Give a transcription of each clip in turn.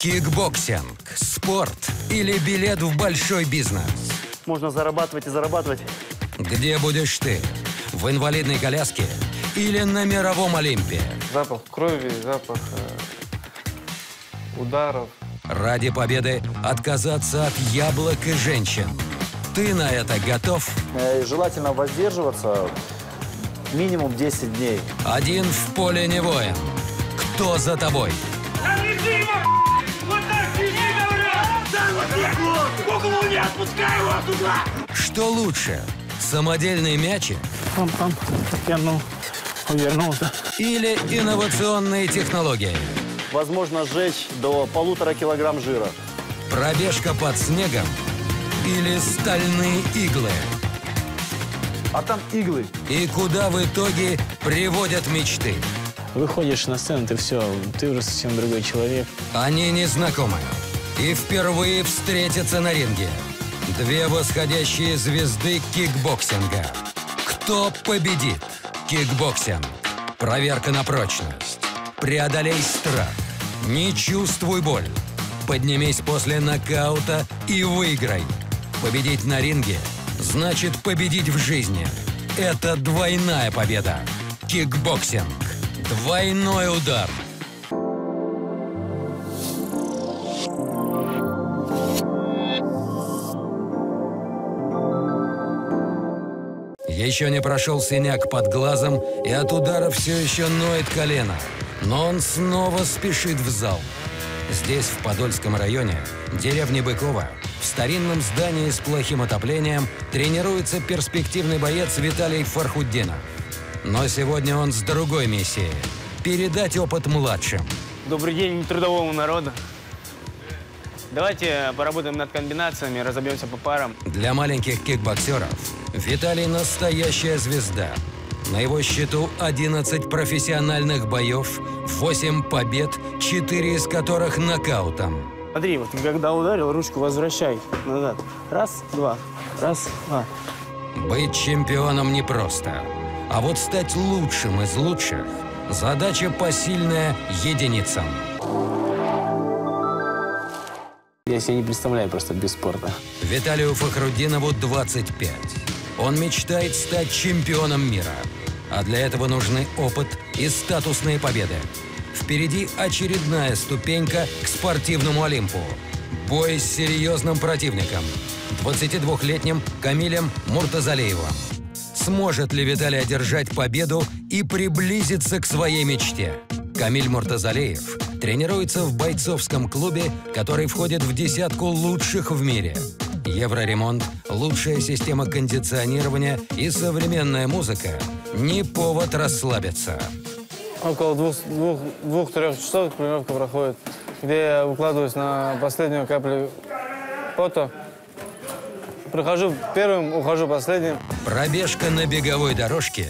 Кикбоксинг, спорт или билет в большой бизнес? Можно зарабатывать и зарабатывать. Где будешь ты? В инвалидной коляске или на мировом Олимпе? Запах крови, запах ударов. Ради победы отказаться от яблок и женщин. Ты на это готов? Желательно воздерживаться минимум 10 дней. Один в поле не воин. Кто за тобой? Не отпускай его туда! Что лучше? Самодельные мячи? Пам-пам, я увернулся. Или инновационные технологии? Возможно сжечь до 1,5 килограмм жира. Пробежка под снегом? Или стальные иглы? А там иглы. И куда в итоге приводят мечты? Выходишь на сцену, ты все, ты уже совсем другой человек. Они незнакомы и впервые встретятся на ринге. Две восходящие звезды кикбоксинга. Кто победит? Кикбоксинг. Проверка на прочность. Преодолей страх. Не чувствуй боль. Поднимись после нокаута и выиграй. Победить на ринге значит победить в жизни. Это двойная победа. Кикбоксинг. Двойной удар. Еще не прошел синяк под глазом, и от удара все еще ноет колено. Но он снова спешит в зал. Здесь, в Подольском районе, деревни Быково, в старинном здании с плохим отоплением, тренируется перспективный боец Виталий Фархутдинов. Но сегодня он с другой миссией – передать опыт младшим. Добрый день трудовому народу. Давайте поработаем над комбинациями, разобьемся по парам. Для маленьких кикбоксеров Виталий – настоящая звезда. На его счету 11 профессиональных боев, 8 побед, 4 из которых нокаутом. Смотри, вот когда ударил, ручку возвращай назад. Раз, два, раз, два. Быть чемпионом непросто. А вот стать лучшим из лучших – задача посильная единицам. Я себе не представляю просто без спорта. Виталию Фахрутдинову 25. Он мечтает стать чемпионом мира. А для этого нужны опыт и статусные победы. Впереди очередная ступенька к спортивному Олимпу. Бой с серьезным противником – 22-летним Камилем Муртазалиевым. Сможет ли Виталий одержать победу и приблизиться к своей мечте? Камиль Муртазалиев тренируется в бойцовском клубе, который входит в десятку лучших в мире. Евроремонт, лучшая система кондиционирования и современная музыка – не повод расслабиться. Около двух-трех часов тренировка проходит, где я укладываюсь на последнюю каплю пота. Прихожу первым, ухожу последним. Пробежка на беговой дорожке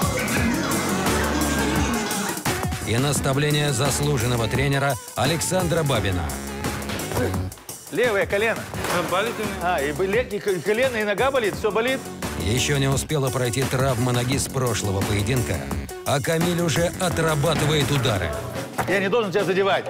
и наставление заслуженного тренера Александра Бабина. Левое колено. Болит И колено, и нога болит, все болит. Еще не успела пройти травма ноги с прошлого поединка, а Камиль уже отрабатывает удары. Я не должен тебя задевать.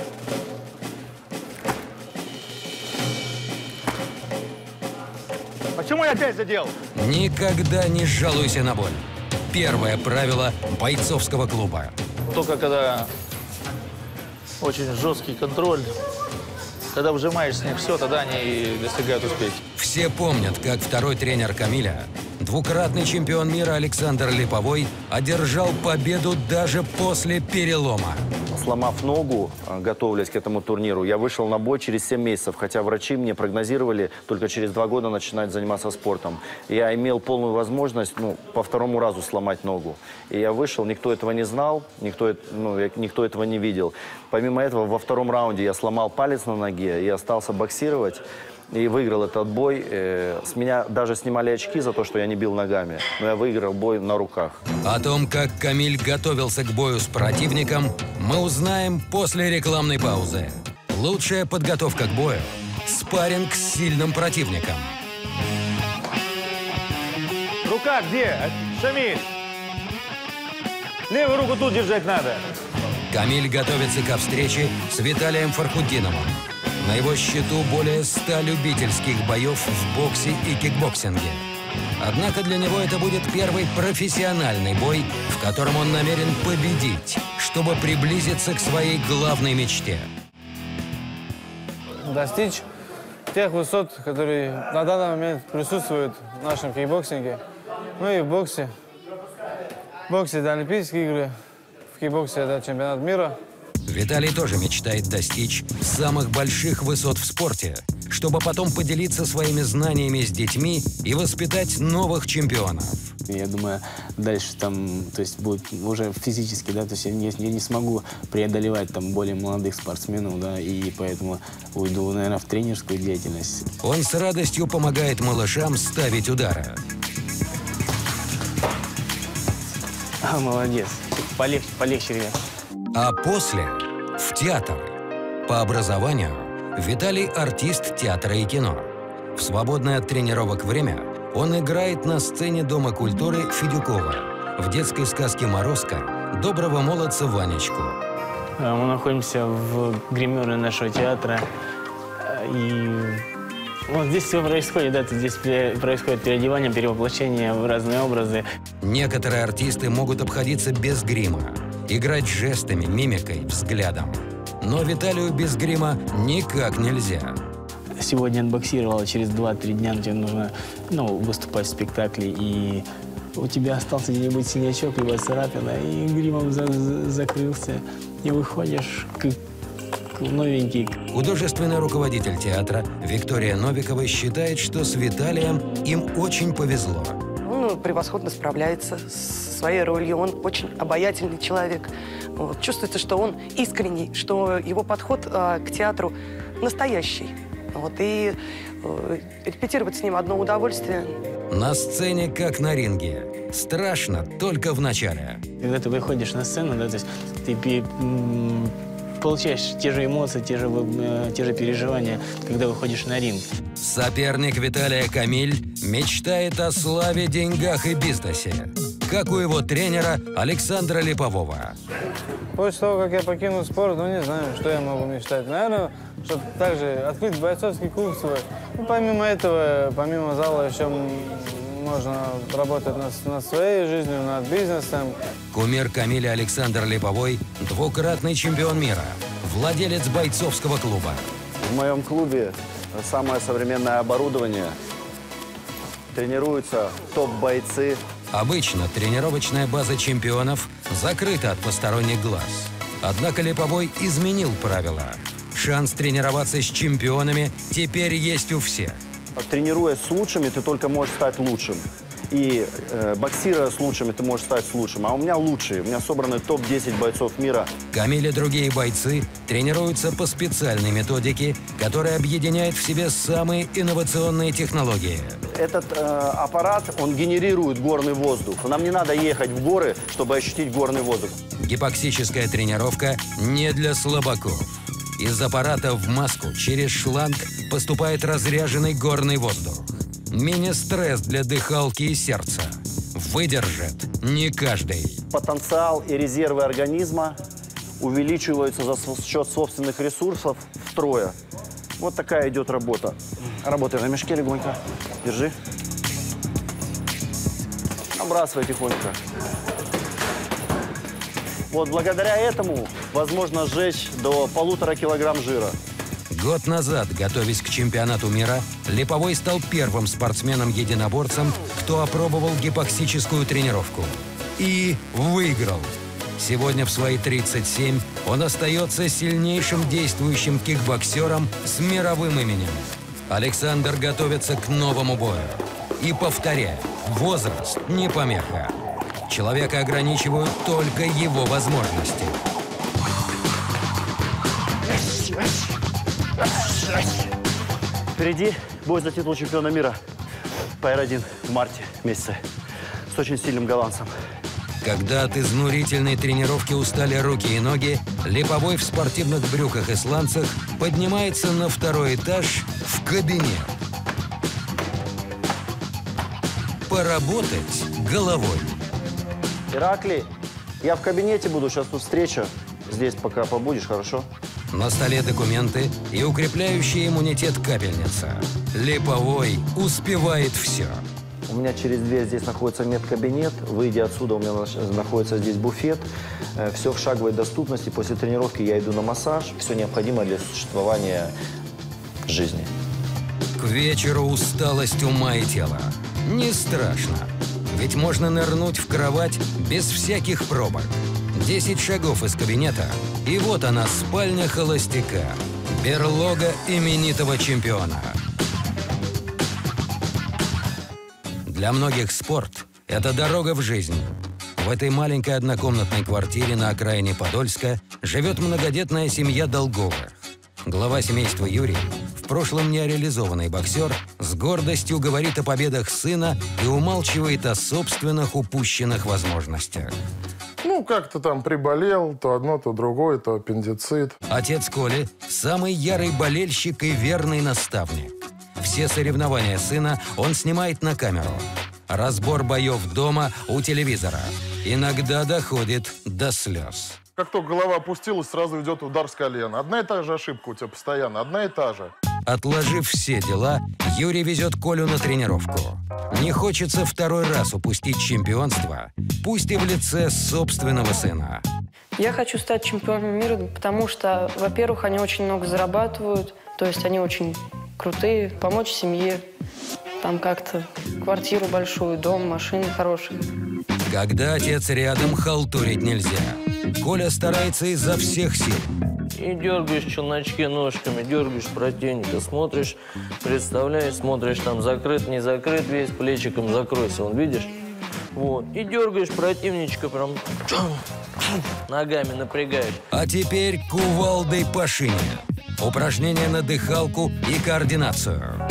Почему я опять задел? Никогда не жалуйся на боль. Первое правило бойцовского клуба. Только когда очень жесткий контроль, когда вжимаешь с них все, тогда они достигают успеха. Все помнят, как второй тренер Камиля, двукратный чемпион мира Александр Липовой, одержал победу даже после перелома. Сломав ногу, готовясь к этому турниру, я вышел на бой через 7 месяцев, хотя врачи мне прогнозировали только через 2 года начинать заниматься спортом. Я имел полную возможность, по второму разу сломать ногу. И я вышел, никто этого не знал, никто этого не видел. Помимо этого, во втором раунде я сломал палец на ноге и остался боксировать. И выиграл этот бой. С меня даже снимали очки за то, что я не бил ногами. Но я выиграл бой на руках. О том, как Камиль готовился к бою с противником, мы узнаем после рекламной паузы. Лучшая подготовка к бою – спарринг с сильным противником. Рука где? Шамиль! Левую руку тут держать надо. Камиль готовится ко встрече с Виталием Фархутдиновым. На его счету более 100 любительских боев в боксе и кикбоксинге. Однако для него это будет первый профессиональный бой, в котором он намерен победить, чтобы приблизиться к своей главной мечте. Достичь тех высот, которые на данный момент присутствуют в нашем кикбоксинге. Ну и в боксе. В боксе это Олимпийские игры, в кикбоксе это чемпионат мира. Виталий тоже мечтает достичь самых больших высот в спорте, чтобы потом поделиться своими знаниями с детьми и воспитать новых чемпионов. Я думаю, дальше там, то есть будет уже физически, да, то есть я не смогу преодолевать там более молодых спортсменов, да, и поэтому уйду, наверное, в тренерскую деятельность. Он с радостью помогает малышам ставить удары. Молодец. Полегче, ребят. А после – в театр. По образованию Виталий – артист театра и кино. В свободное от тренировок время он играет на сцене Дома культуры Федюкова, в детской сказке «Морозко» доброго молодца Ванечку. Мы находимся в гримерной нашего театра, и вот здесь все происходит, да, здесь происходит переодевание, перевоплощение в разные образы. Некоторые артисты могут обходиться без грима, играть жестами, мимикой, взглядом. Но Виталию без грима никак нельзя. Сегодня отбоксировал, через 2-3 дня тебе нужно, выступать в спектакле, и у тебя остался где-нибудь синячок, либо царапина, и гримом закрылся, и выходишь как новенький. Художественный руководитель театра Виктория Новикова считает, что с Виталием им очень повезло. Он превосходно справляется со своей ролью, он очень обаятельный человек. Вот. Чувствуется, что он искренний, что его подход к театру настоящий. Вот. И репетировать с ним одно удовольствие. На сцене, как на ринге. Страшно только в начале. Когда ты выходишь на сцену, да, то есть ты получаешь те же эмоции, те же переживания, когда выходишь на ринг. Соперник Виталия Камиль мечтает о славе, деньгах и бизнесе, как у его тренера Александра Липового. После того, как я покинул спорт, не знаю, что я могу мечтать. Наверное, чтобы также открыть бойцовский клуб свой. Помимо этого, помимо зала, еще можно работать над своей жизнью, над бизнесом. Кумир Камиля Александр Липовой – двукратный чемпион мира, владелец бойцовского клуба. В моем клубе самое современное оборудование. Тренируются топ-бойцы. Обычно тренировочная база чемпионов закрыта от посторонних глаз. Однако Липовой изменил правила. Шанс тренироваться с чемпионами теперь есть у всех. Тренируясь с лучшими, ты только можешь стать лучшим. И боксируя с лучшими, ты можешь стать лучшим. А у меня лучшие. У меня собраны топ-10 бойцов мира. Камиль и другие бойцы тренируются по специальной методике, которая объединяет в себе самые инновационные технологии. Этот аппарат, он генерирует горный воздух. Нам не надо ехать в горы, чтобы ощутить горный воздух. Гипоксическая тренировка не для слабаков. Из аппарата в маску через шланг поступает разряженный горный воздух. Мини-стресс для дыхалки и сердца. Выдержит не каждый. Потенциал и резервы организма увеличиваются за счет собственных ресурсов втрое. Вот такая идет работа. Работай на мешке легонько. Держи. Набрасывай тихонько. Вот благодаря этому возможно сжечь до 1,5 килограмм жира. Год назад, готовясь к чемпионату мира, Липовой стал первым спортсменом-единоборцем, кто опробовал гипоксическую тренировку. И выиграл. Сегодня в свои 37 он остается сильнейшим действующим кикбоксером с мировым именем. Александр готовится к новому бою. И повторяю, возраст не помеха. Человека ограничивают только его возможности. Впереди бой за титул чемпиона мира по R1 в марте месяце с очень сильным голландцем. Когда от изнурительной тренировки устали руки и ноги, Липовой в спортивных брюках и сланцах поднимается на 2-й этаж в кабинет. Поработать головой. Ираклий, я в кабинете буду, сейчас тут встреча. здесь пока побудешь, хорошо? На столе документы и укрепляющая иммунитет капельница. Липовой успевает все. У меня через дверь здесь находится медкабинет. Выйдя отсюда, у меня находится здесь буфет. Все в шаговой доступности. После тренировки я иду на массаж. Все необходимое для существования жизни. К вечеру усталость ума и тела. Не страшно. Ведь можно нырнуть в кровать без всяких пробок. 10 шагов из кабинета, и вот она, спальня холостяка. Берлога именитого чемпиона. Для многих спорт – это дорога в жизнь. В этой маленькой однокомнатной квартире на окраине Подольска живет многодетная семья Долговых. Глава семейства Юрий, в прошлом нереализованный боксер, с гордостью говорит о победах сына и умалчивает о собственных упущенных возможностях. Ну, как-то там приболел, то одно, то другое, то аппендицит. Отец Коли – самый ярый болельщик и верный наставник. Все соревнования сына он снимает на камеру. Разбор боев дома у телевизора. Иногда доходит до слез. Как только голова опустилась, сразу идет удар с колена. Одна и та же ошибка у тебя постоянно, одна и та же. Отложив все дела, Юрий везет Колю на тренировку. Не хочется второй раз упустить чемпионство, пусть и в лице собственного сына. Я хочу стать чемпионом мира, потому что, во-первых, они очень много зарабатывают, то есть они очень крутые, помочь семье, там как-то квартиру большую, дом, машины хорошие. Когда отец рядом, халтурить нельзя. Коля старается изо всех сил. И дергаешь челночки ножками, дергаешь противника, смотришь, представляешь, смотришь, там закрыт, не закрыт, весь плечиком закройся, вон, видишь? Вот, и дергаешь противничка прям, ногами напрягаешь. А теперь кувалдой по шине. Упражнения на дыхалку и координацию.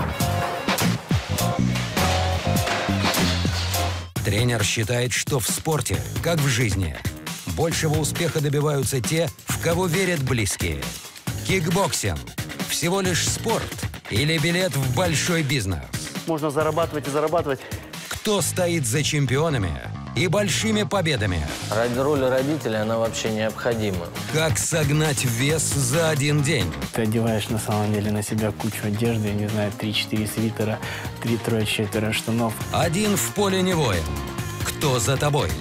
Тренер считает, что в спорте, как в жизни, большего успеха добиваются те, в кого верят близкие. Кикбоксинг – всего лишь спорт или билет в большой бизнес? Можно зарабатывать и зарабатывать. Кто стоит за чемпионами и большими победами? Роли родителя, она вообще необходима. Как согнать вес за один день? Ты одеваешь на самом деле на себя кучу одежды, я не знаю, 3-4 свитера, 3-4 штанов. Один в поле не воин. Кто за тобой?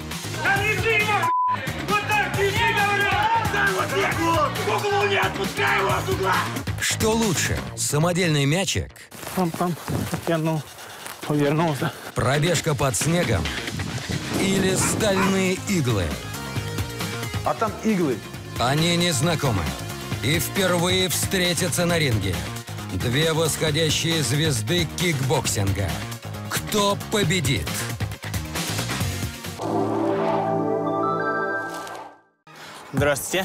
Что лучше, самодельный мячик? Пам-пам, отвернул, повернулся. Пробежка под снегом? Или стальные иглы? А там иглы. Они незнакомы и впервые встретятся на ринге. Две восходящие звезды кикбоксинга. Кто победит? Здравствуйте.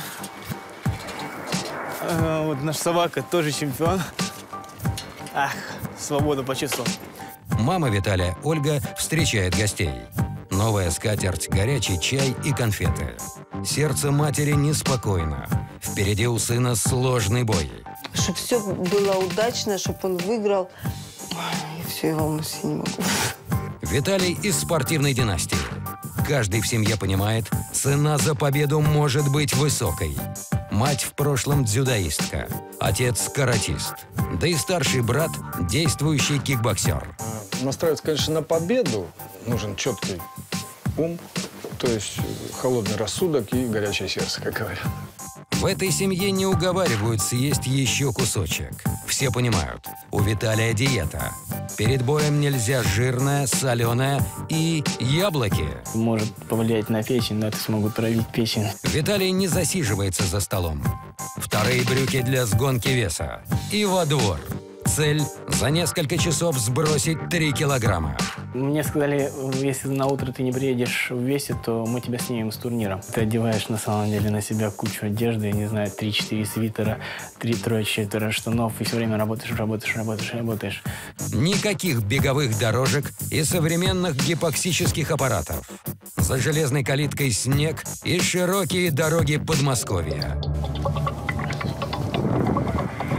Вот наш собака тоже чемпион. Ах, свободу почувствовал. Мама Виталия, Ольга, встречает гостей. Новая скатерть, горячий чай и конфеты. Сердце матери неспокойно. Впереди у сына сложный бой. Чтобы все было удачно, чтобы он выиграл. Ой, все, я волнуюсь, я не могу. Виталий из спортивной династии. Каждый в семье понимает, цена за победу может быть высокой. Мать в прошлом дзюдоистка, отец каратист, да и старший брат действующий кикбоксер. Настраиваться, конечно, на победу нужен четкий ум, то есть холодный рассудок и горячее сердце, как говорят. В этой семье не уговаривают съесть еще кусочек. Все понимают, у Виталия диета. Перед боем нельзя жирное, соленое и яблоки. Может повлиять на печень, но это смогут травить печень. Виталий не засиживается за столом. Вторые брюки для сгонки веса. И во двор. Цель – за несколько часов сбросить 3 килограмма. Мне сказали, если на утро ты не приедешь в весе, то мы тебя снимем с турнира. Ты одеваешь на самом деле на себя кучу одежды, я не знаю, 3-4 свитера, 3-4 штанов, и все время работаешь. Никаких беговых дорожек и современных гипоксических аппаратов. За железной калиткой снег и широкие дороги Подмосковья.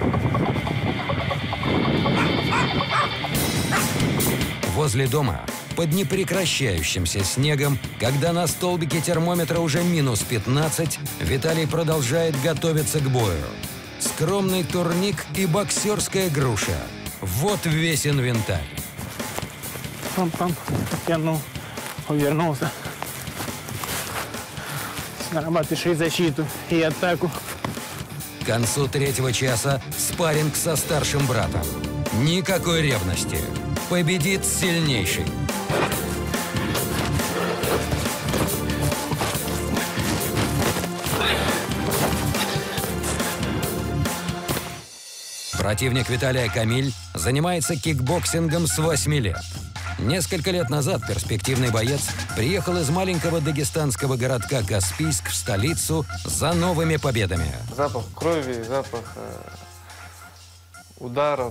Возле дома под непрекращающимся снегом, когда на столбике термометра уже минус 15, Виталий продолжает готовиться к бою. Скромный турник и боксерская груша. Вот весь инвентарь. Пам-пам, тянул, увернулся. Нарабатываешь и защиту, и атаку. К концу 3-го часа спарринг со старшим братом. Никакой ревности. Победит сильнейший. Противник Виталия Камиль занимается кикбоксингом с 8 лет. Несколько лет назад перспективный боец приехал из маленького дагестанского городка Каспийск в столицу за новыми победами. Запах крови, запах ударов,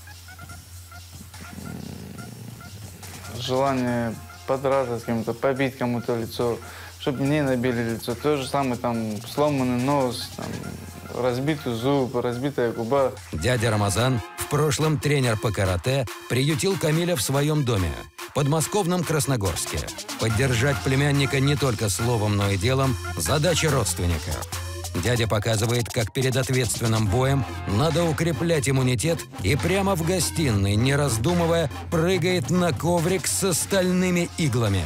желание подраться с кем-то, побить кому-то лицо, чтобы мне набили лицо. То же самое, там, сломанный нос, там, разбитый зуб, разбитая губа. Дядя Рамазан, в прошлом тренер по карате, приютил Камиля в своем доме, в подмосковном Красногорске. Поддержать племянника не только словом, но и делом – задача родственника. Дядя показывает, как перед ответственным боем надо укреплять иммунитет и прямо в гостиной, не раздумывая, прыгает на коврик с стальными иглами.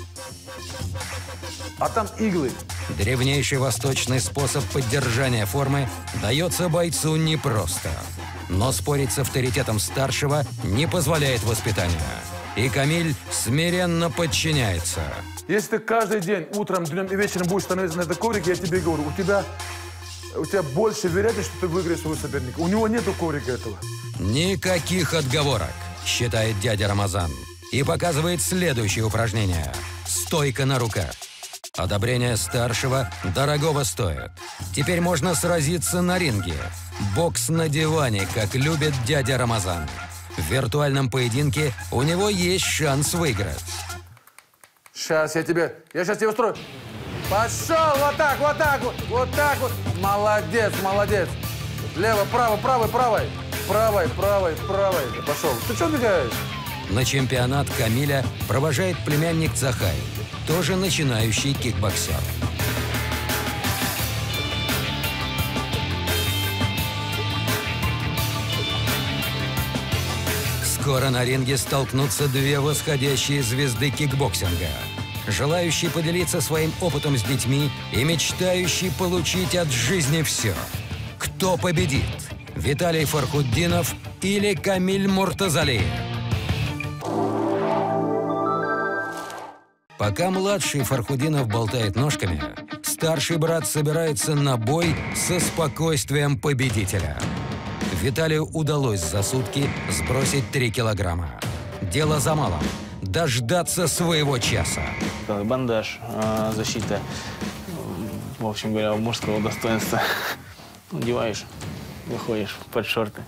А там иглы. Древнейший восточный способ поддержания формы дается бойцу непросто. Но спорить с авторитетом старшего не позволяет воспитание. И Камиль смиренно подчиняется. Если ты каждый день, утром, днем и вечером будешь становиться на этот коврик, я тебе говорю, у тебя больше вероятность, что ты выиграешь своего соперника. У него нету коврика этого. Никаких отговорок, считает дядя Рамазан. И показывает следующее упражнение. Стойка на руках. Одобрение старшего дорогого стоит. Теперь можно сразиться на ринге. Бокс на диване, как любит дядя Рамазан. В виртуальном поединке у него есть шанс выиграть. Сейчас я сейчас тебе устрою. Пошел, вот так, вот так, вот так вот. Молодец, молодец. Лево, право, правой, правой. Правой, правой, правой. Пошел. Ты что бегаешь? На чемпионат Камиля провожает племянник Цахай, тоже начинающий кикбоксер. Скоро на ринге столкнутся две восходящие звезды кикбоксинга. Желающий поделиться своим опытом с детьми и мечтающий получить от жизни все. Кто победит? Виталий Фархутдинов или Камиль Муртазалиев? Пока младший Фархутдинов болтает ножками, старший брат собирается на бой со спокойствием победителя. Виталию удалось за сутки сбросить 3 килограмма. Дело за малым – дождаться своего часа. Бандаж, защита, в общем говоря, мужского достоинства. Надеваешь, выходишь под шорты.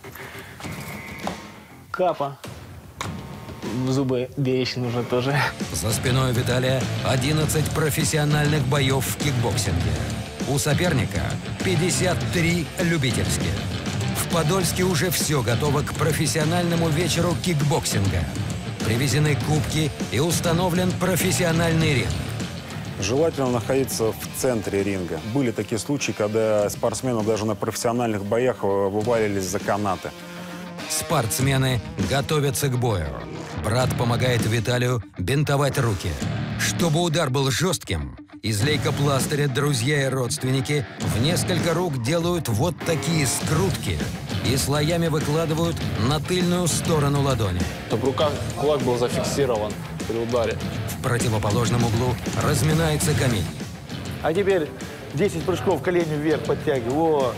Капа. Зубы беречь нужно тоже. За спиной Виталия 11 профессиональных боев в кикбоксинге. У соперника 53 любительских. В Подольске уже все готово к профессиональному вечеру кикбоксинга. Привезены кубки и установлен профессиональный ринг. Желательно находиться в центре ринга. Были такие случаи, когда спортсмены даже на профессиональных боях вывалились за канаты. Спортсмены готовятся к бою. Брат помогает Виталию бинтовать руки. Чтобы удар был жестким, из лейкопластыря друзья и родственники в несколько рук делают вот такие скрутки и слоями выкладывают на тыльную сторону ладони. Чтобы рука, кулак был зафиксирован при ударе. В противоположном углу разминается Камиль. А теперь 10 прыжков колени вверх подтягивай.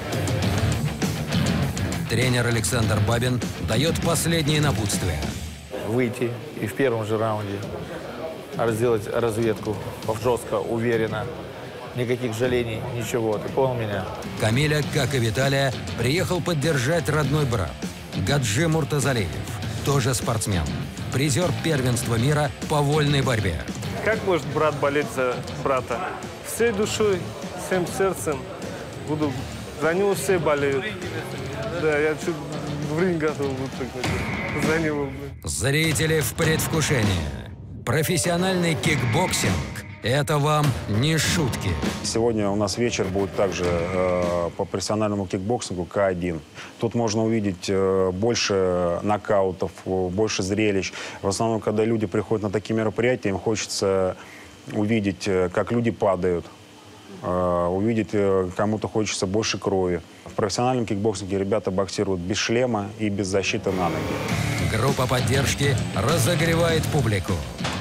Тренер Александр Бабин дает последние напутствия. Выйти и в первом же раунде сделать разведку жестко, уверенно. Никаких жалений, ничего. Ты понял меня? Камиля, как и Виталия, приехал поддержать родной брат. Гаджи Муртазалиев, тоже спортсмен. Призер первенства мира по вольной борьбе. Как может брат болеть за брата? Всей душой, всем сердцем буду. За него все болеют. Да, я чуть в ринг готов буду за него. Зрители в предвкушении. Профессиональный кикбоксинг – это вам не шутки. Сегодня у нас вечер будет также по профессиональному кикбоксингу К1. Тут можно увидеть больше нокаутов, больше зрелищ. В основном, когда люди приходят на такие мероприятия, им хочется увидеть, как люди падают, увидеть, кому-то хочется больше крови. В профессиональном кикбоксинге ребята боксируют без шлема и без защиты на ноги. Группа поддержки разогревает публику.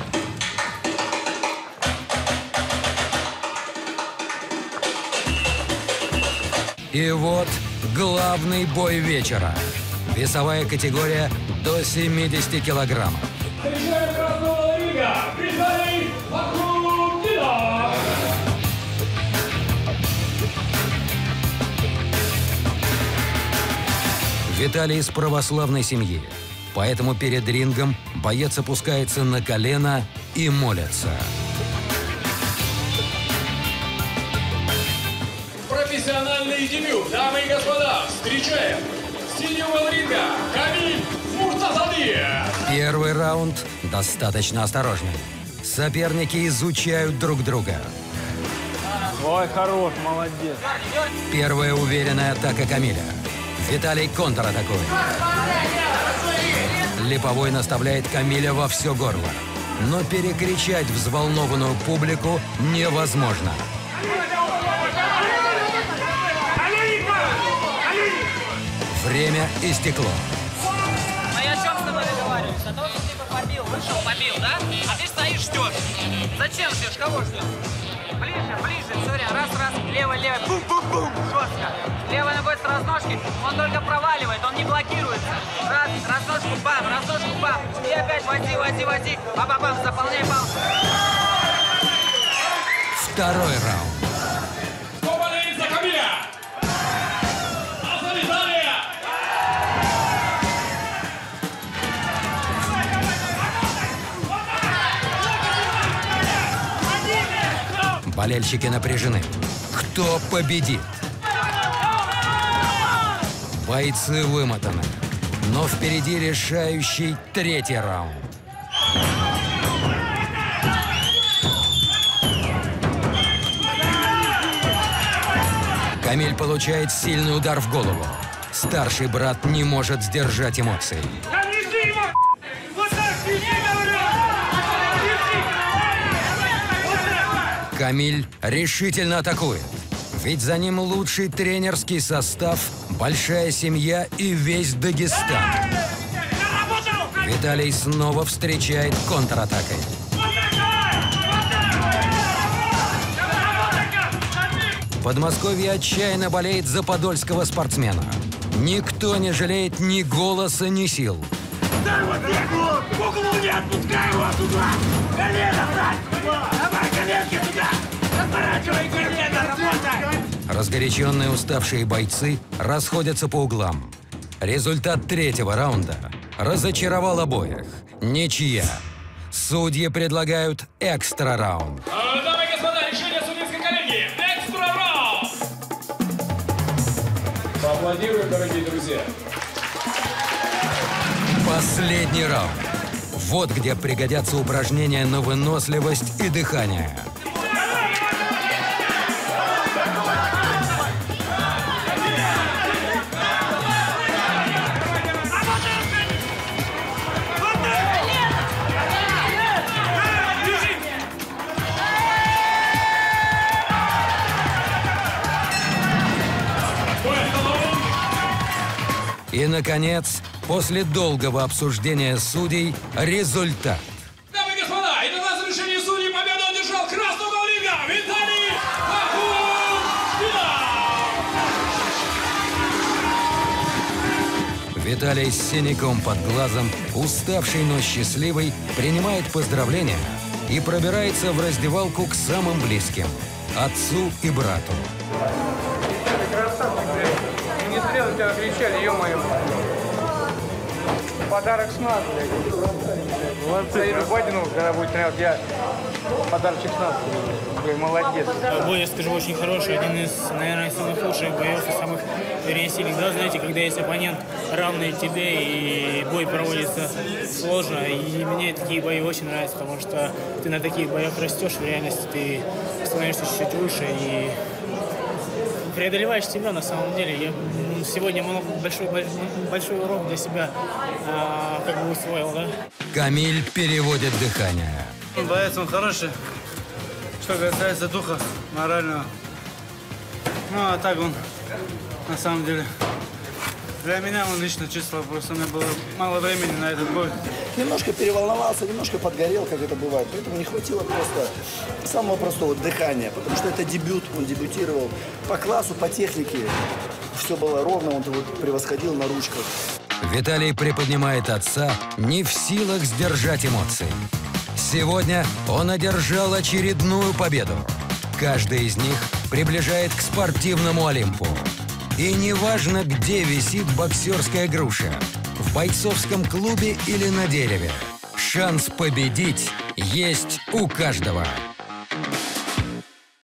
И вот главный бой вечера. Весовая категория до 70 килограммов. Виталий из православной семьи. Поэтому перед рингом боец опускается на колено и молится. Профессиональный дебют, дамы и господа, встречаем с синего ринга Камиль Муртазадиев. Первый раунд достаточно осторожный. Соперники изучают друг друга. Ой, хорош, молодец. Первая уверенная атака Камиля. Виталий контратакует. Липовой наставляет Камиля во все горло. Но перекричать взволнованную публику невозможно. Время истекло. Мы о чем с тобой договаривались? О том, что ты побил, вышел, побил, да? А ты стоишь, ждешь. Зачем ждешь? Кого ждешь? Ближе, ближе, все время. Раз, левый, бум-бум-бум, жестко. Левой ногой с разножки, он только проваливает, он не блокируется. Раз, разножку, бам, и опять води, бам-бам-бам, заполняй бам. Второй раунд. Кто болеет за Камиля? А за Виталия? Болельщики напряжены. Кто победит? Бойцы вымотаны. Но впереди решающий третий раунд. Камиль получает сильный удар в голову. Старший брат не может сдержать эмоций. Камиль решительно атакует. Ведь за ним лучший тренерский состав, большая семья и весь Дагестан. Виталий снова встречает контратакой. Подмосковье отчаянно болеет за подольского спортсмена. Никто не жалеет ни голоса, ни сил. Дай вот бегу! В углу не отпускай его туда! Колено, брат! Давай коленки туда! Разворачивай колено, работай! Разгоряченные уставшие бойцы расходятся по углам. Результат третьего раунда разочаровал обоих. Ничья. Судьи предлагают экстра раунд. Дамы и господа, решение судейской коллегии. Экстра раунд! Поаплодируем, дорогие друзья. Последний раунд. Вот где пригодятся упражнения на выносливость и дыхание. И, наконец, после долгого обсуждения судей, результат. Дамы и господа, итого завершение судей победу одержал красный угол ринга Виталий Ахунов. Виталий с синяком под глазом, уставший, но счастливый, принимает поздравления и пробирается в раздевалку к самым близким – отцу и брату. Красавчик, блядь. Не зря на тебя кричали, ё-моё. Подарок с нас, блядь. Молодцы. Бодину, когда будет тренировать, я подарочек с нас. Молодец. Бой, я скажу, очень хороший. Один из, наверное, самых лучших боев и самых, вернее, сильных. Да, знаете, когда есть оппонент равный тебе, и бой проводится сложно. И мне такие бои очень нравятся, потому что ты на таких боях растешь, в реальности ты становишься чуть-чуть выше и преодолеваешь себя на самом деле. Я сегодня большой урок для себя как бы усвоил, да? Камиль переводит дыхание. Боец он хороший. Что касается духа морального. Ну, а так он, на самом деле, для меня он лично чувствовал, просто у меня было мало времени на этот бой. Немножко переволновался, немножко подгорел, как это бывает. Поэтому не хватило просто самого простого дыхания, потому что это дебют, он дебютировал. По классу, по технике все было ровно, он его превосходил на ручках. Виталий приподнимает отца, не в силах сдержать эмоции. Сегодня он одержал очередную победу. Каждый из них приближает к спортивному Олимпу. И неважно, где висит боксерская груша – в бойцовском клубе или на дереве. Шанс победить есть у каждого.